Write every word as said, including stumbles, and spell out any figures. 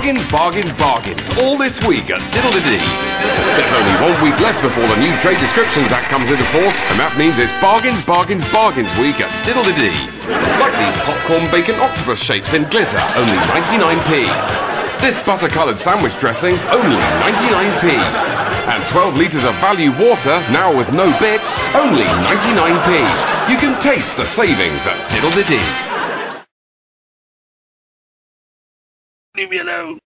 bargains, bargains, bargains, all this week at Didldidi. There's only one week left before the new Trade Descriptions Act comes into force, and that means it's bargains, bargains, bargains week at Didldidi. Like these popcorn bacon octopus shapes in glitter, only ninety-nine p. This butter-coloured sandwich dressing, only ninety-nine p. And twelve litres of value water, now with no bits, only ninety-nine p. You can taste the savings at Didldidi. Leave me alone.